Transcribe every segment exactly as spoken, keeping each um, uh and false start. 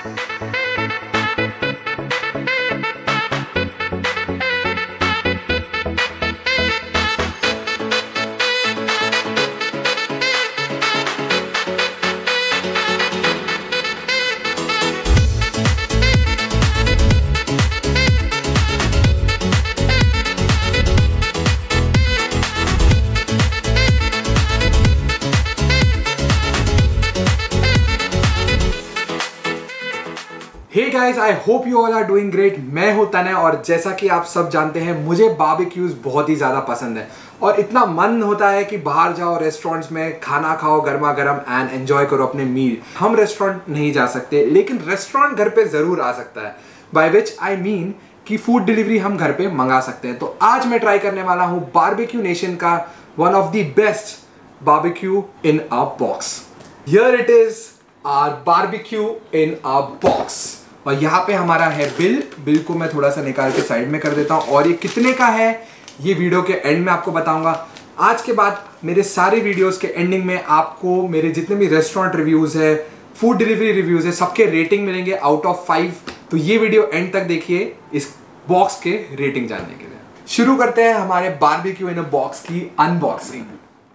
Hey guys, I hope you all are doing great. मैं हूं तनय और जैसा कि आप सब जानते हैं मुझे बारबेक्यूज बहुत ही ज़्यादा पसंद है और इतना मन होता है कि बाहर जाओ रेस्टोरेंट्स में खाना खाओ गर्मा गर्म एंड एंजॉय करो अपने मील। हम रेस्टोरेंट नहीं जा सकते लेकिन रेस्टोरेंट घर पे ज़रूर आ सकता है, बाय विच आई मीन कि फूड डिलीवरी हम घर पे मंगा सकते हैं। तो आज मैं ट्राई करने वाला हूँ बारबेक्यू नेशन का one of the best barbecue in a box. Here it is our barbecue in a box और यहाँ पे हमारा है बिल। बिल को मैं थोड़ा सा निकाल के साइड में कर देता हूँ और ये कितने का है ये वीडियो के एंड में आपको बताऊंगा। आज के बाद मेरे सारे वीडियोस के एंडिंग में आपको मेरे जितने भी रेस्टोरेंट रिव्यूज है, फूड डिलीवरी रिव्यूज है, सबके रेटिंग मिलेंगे आउट ऑफ फाइव। तो ये वीडियो एंड तक देखिए इस बॉक्स के रेटिंग जानने के लिए। शुरू करते हैं हमारे बारबेक्यू इन अ बॉक्स की अनबॉक्सिंग।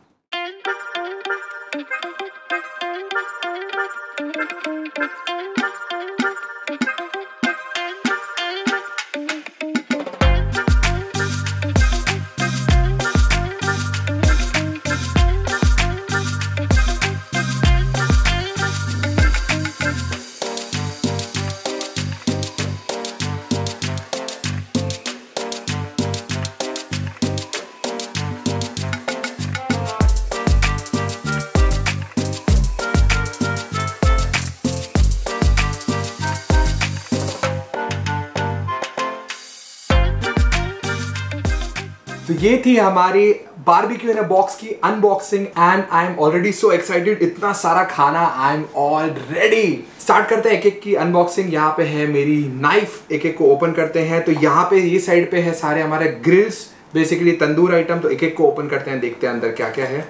तो ये थी हमारी बारबेक्यू इन अ बॉक्स की unboxing and I am already so excited. इतना सारा खाना, I am all ready. Start करते हैं एक एक की अनबॉक्सिंग। यहाँ पे है मेरी नाइफ, एक एक को ओपन करते हैं। तो यहाँ पे ये साइड पे है सारे हमारे ग्रिल्स, बेसिकली तंदूर आइटम। तो एक एक को ओपन करते हैं, देखते हैं अंदर क्या क्या है।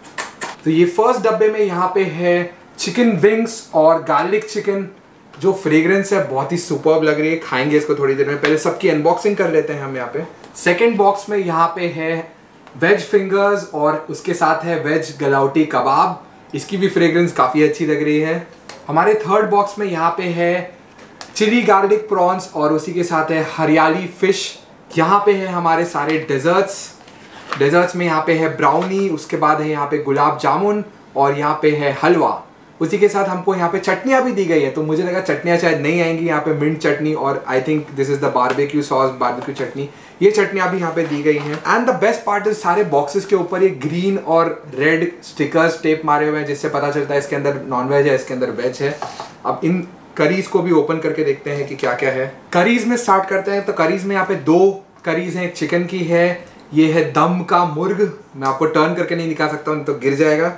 तो ये फर्स्ट डब्बे में यहाँ पे है चिकन विंग्स और गार्लिक चिकन। जो फ्रेग्रेंस है बहुत ही सुपर्ब लग रही है। खाएंगे इसको थोड़ी देर में, पहले सबकी अनबॉक्सिंग कर लेते हैं हम यहाँ पे। सेकेंड बॉक्स में यहाँ पे है वेज फिंगर्स और उसके साथ है वेज गलाउटी कबाब। इसकी भी फ्रेग्रेंस काफ़ी अच्छी लग रही है। हमारे थर्ड बॉक्स में यहाँ पे है चिली गार्लिक प्रॉन्स और उसी के साथ है हरियाली फिश। यहाँ पे है हमारे सारे डेजर्ट्स। डेजर्ट्स में यहाँ पे है ब्राउनी, उसके बाद है यहाँ पे गुलाब जामुन और यहाँ पे है हलवा। उसी के साथ हमको यहाँ पे चटनियाँ भी दी गई है। तो मुझे लगा चटनियाँ शायद नहीं आएंगी। यहाँ पे मिंट चटनी और I think this is the barbecue sauce barbecue chutney, ये चटनियाँ भी यहाँ पे दी गई हैं। And the best part is सारे बॉक्सेस के ऊपर ये ग्रीन और रेड स्टिकर्स टेप मारे हुए हैं, जिससे पता चलता है इसके अंदर नॉन वेज है, इसके अंदर वेज है। अब इन करीज को भी ओपन करके देखते हैं कि क्या क्या है। करीज में स्टार्ट करते हैं। तो करीज में यहाँ पे दो करीज हैं, चिकन की है, ये है दम का मुर्ग। मैं आपको टर्न करके नहीं दिखा सकता हूँ तो गिर जाएगा।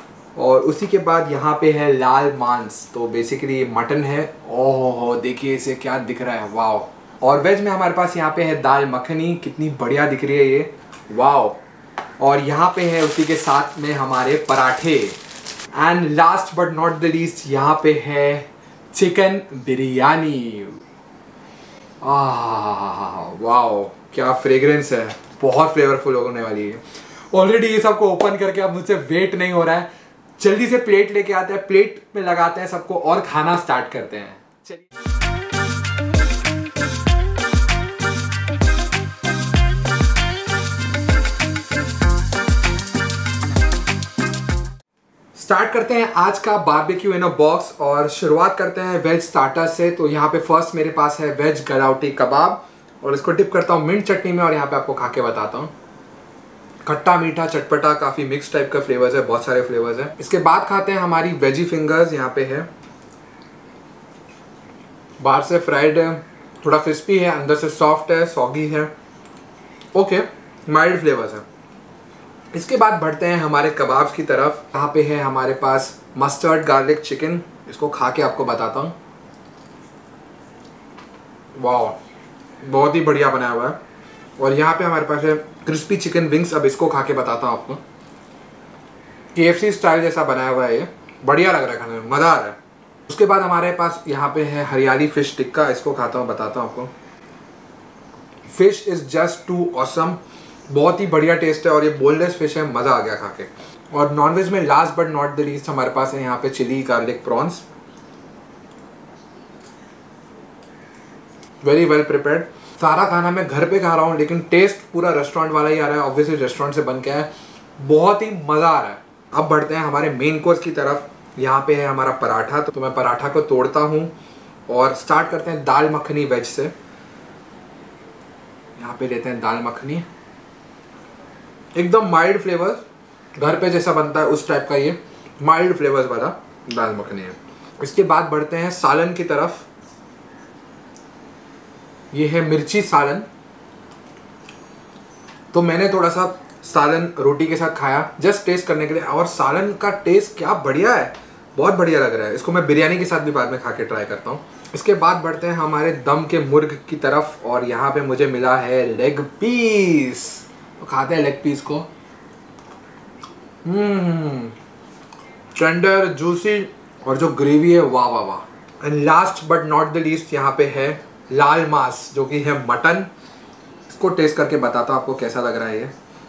और उसी के बाद यहाँ पे है लाल मांस, तो बेसिकली ये मटन है। ओह देखिए इसे क्या दिख रहा है, वाव। और वेज में हमारे पास यहाँ पे है दाल मखनी, कितनी बढ़िया दिख रही है ये, वाव। और यहाँ पे है उसी के साथ में हमारे पराठे। And last but not the least यहाँ पे है चिकन बिरयानी। आह वाव, क्या फ्रेग्रेंस है, बहुत फ्लेवरफुल होने वाली है। ऑलरेडी ये सबको ओपन करके अब मुझसे वेट नहीं हो रहा है। जल्दी से प्लेट लेके आते हैं, प्लेट में लगाते हैं सबको और खाना स्टार्ट करते हैं। चलिए स्टार्ट करते हैं आज का बारबेक्यू इन अ बॉक्स और शुरुआत करते हैं वेज स्टार्टर से। तो यहाँ पे फर्स्ट मेरे पास है वेज गलाउटी कबाब और इसको डिप करता हूँ मिंट चटनी में और यहाँ पे आपको खा के बताता हूँ। खट्टा मीठा चटपटा काफ़ी मिक्स टाइप का फ्लेवर्स है, बहुत सारे फ्लेवर्स है। इसके बाद खाते हैं हमारी वेजी फिंगर्स। यहाँ पे है बाहर से फ्राइड है, थोड़ा क्रिस्पी है, अंदर से सॉफ्ट है, सॉगी है, ओके माइल्ड फ्लेवर्स है। इसके बाद बढ़ते हैं हमारे कबाब्स की तरफ। यहाँ पे है हमारे पास मस्टर्ड गार्लिक चिकन, इसको खा के आपको बताता हूँ। वाह बहुत ही बढ़िया बनाया हुआ है। और यहाँ पे हमारे पास है क्रिस्पी चिकन विंग्स, अब इसको खा के बताता हूँ आपको। के एफ सी स्टाइल जैसा बनाया हुआ है ये, बढ़िया लग रहा है खाने में, मज़ा आ रहा है। उसके बाद हमारे पास यहाँ पे है हरियाली फिश टिक्का। इसको खाता हूँ, बताता हूँ आपको। Fish is just too awesome, बहुत ही बढ़िया टेस्ट है और ये बोनलेस फिश है, मज़ा आ गया खा के। और नॉनवेज में last but not the least हमारे पास है यहाँ पे chilli garlic prawns, very well prepared. सारा खाना मैं घर पे खा रहा हूँ लेकिन टेस्ट पूरा रेस्टोरेंट वाला ही आ रहा है, ऑब्वियसली रेस्टोरेंट से बन के आया, बहुत ही मज़ा आ रहा है। अब बढ़ते हैं हमारे मेन कोर्स की तरफ। यहाँ पे है हमारा पराठा, तो मैं पराठा को तोड़ता हूँ और स्टार्ट करते हैं दाल मखनी वेज से। यहाँ पे लेते हैं दाल मखनी, एकदम माइल्ड फ्लेवर्स, घर पे जैसा बनता है उस टाइप का ये माइल्ड फ्लेवर्स वाला दाल मखनी है। इसके बाद बढ़ते हैं सालन की तरफ। ये है मिर्ची सालन। तो मैंने थोड़ा सा सालन रोटी के साथ खाया जस्ट टेस्ट करने के लिए, और सालन का टेस्ट क्या बढ़िया है, बहुत बढ़िया लग रहा है। इसको मैं बिरयानी के साथ भी बाद में खा के ट्राई करता हूँ। इसके बाद बढ़ते हैं हमारे दम के मुर्ग की तरफ, और यहाँ पे मुझे मिला है लेग पीस। तो खाते हैं लेग पीस को। हम्म टेंडर जूसी, और जो ग्रेवी है वाह वाह वाह। And last but not the least यहाँ पे है लाल मांस, जो कि है मटन। इसको टेस्ट करके बताता हूँ आपको कैसा लग रहा है ये।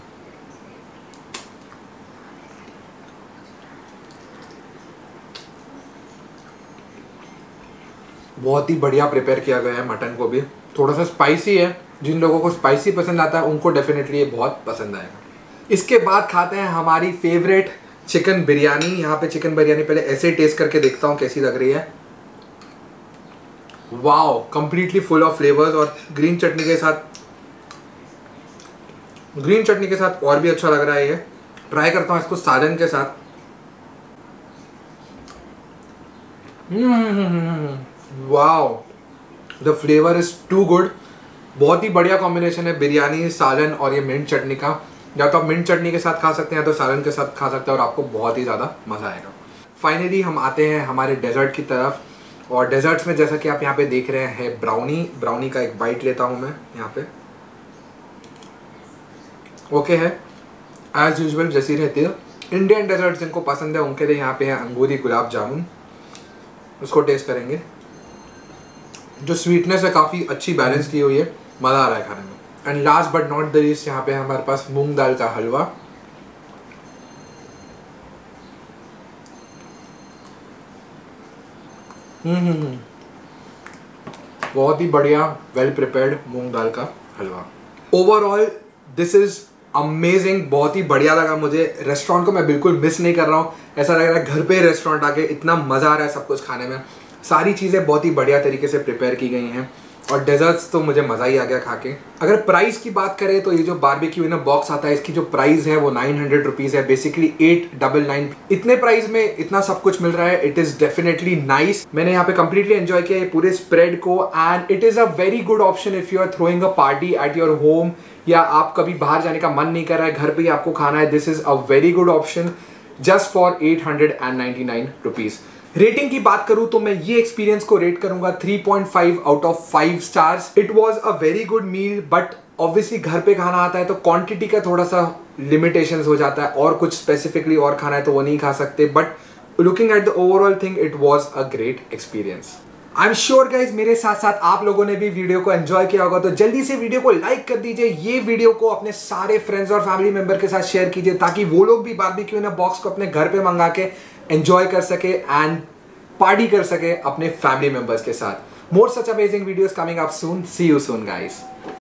बहुत ही बढ़िया प्रिपेयर किया गया है मटन को भी, थोड़ा सा स्पाइसी है, जिन लोगों को स्पाइसी पसंद आता है उनको डेफिनेटली ये बहुत पसंद आएगा। इसके बाद खाते हैं हमारी फेवरेट चिकन बिरयानी। यहाँ पे चिकन बिरयानी पहले ऐसे ही टेस्ट करके देखता हूँ कैसी लग रही है। Wow, completely full of flavours, और ग्रीन चटनी के साथ ग्रीन चटनी के साथ और भी अच्छा लग रहा है ये। ट्राई करता हूँ इसको सालन के साथ। Wow, the flavour is too good. बहुत ही बढ़िया कॉम्बिनेशन है बिरयानी, सालन और ये मिंट चटनी का। या तो आप मिंट चटनी के साथ खा सकते हैं या तो सालन के साथ खा सकते हैं, और आपको बहुत ही ज़्यादा मज़ा आएगा। फाइनली हम आते हैं हमारे डेजर्ट की तरफ, और डेजर्ट्स में जैसा कि आप यहाँ पे देख रहे हैं ब्राउनी। ब्राउनी का एक बाइट लेता हूँ मैं यहाँ पे। ओके है, एज यूजुअल जैसी रहती है। इंडियन डेजर्ट जिनको पसंद है उनके लिए यहाँ पे है अंगूरी गुलाब जामुन। उसको टेस्ट करेंगे। जो स्वीटनेस है काफ़ी अच्छी बैलेंस की हुई है, मज़ा आ रहा है खाने में। And last but not the least यहाँ पे हमारे पास मूंग दाल का हलवा। हम्म बहुत ही बढ़िया वेल प्रिपेयर्ड मूंग दाल का halwa. Overall this is amazing, बहुत ही बढ़िया लगा मुझे। रेस्टोरेंट को मैं बिल्कुल मिस नहीं कर रहा हूँ, ऐसा लग रहा है घर पे रेस्टोरेंट आके इतना मज़ा आ रहा है सब कुछ खाने में। सारी चीज़ें बहुत ही बढ़िया तरीके से प्रिपेयर की गई हैं, और डेजर्ट्स तो मुझे मज़ा ही आ गया खा के। अगर प्राइस की बात करें तो ये जो बारबेक्यू इन अ बॉक्स आता है, इसकी जो प्राइस है वो नाइन हंड्रेड रुपीज़ है, बेसिकली एट डबल नाइन। इतने प्राइस में इतना सब कुछ मिल रहा है, इट इज़ डेफिनेटली नाइस। मैंने यहाँ पे कंप्लीटली एंजॉय किया ये पूरे स्प्रेड को, and it is a very good option if you are throwing a party at your home, या आप कभी बाहर जाने का मन नहीं कर रहा है, घर पे ही आपको खाना है। This is a very good option just for eight hundred and ninety nine rupees. Rating की बात करूं तो मैं ये एक्सपीरियंस को रेट करूंगा three point five out of five stars. It was a very good meal, but obviously घर पे खाना आता है तो क्वांटिटी का थोड़ा सा लिमिटेशंस हो जाता है, और कुछ स्पेसिफिकली और खाना है तो वो नहीं खा सकते। But looking at the overall thing, it was a great experience. I am sure guys मेरे साथ साथ आप लोगों ने भी वीडियो को एंजॉय किया होगा, तो जल्दी से वीडियो को लाइक कर दीजिए। ये वीडियो को अपने सारे फ्रेंड्स और फैमिली मेंबर के साथ शेयर कीजिए, ताकि वो लोग भी बारबेक्यू इन अ बॉक्स को अपने घर पे मंगा के एंजॉय कर सके एंड पार्टी कर सके अपने फैमिली मेंबर्स के साथ। More such amazing videos coming up soon. See you soon guys.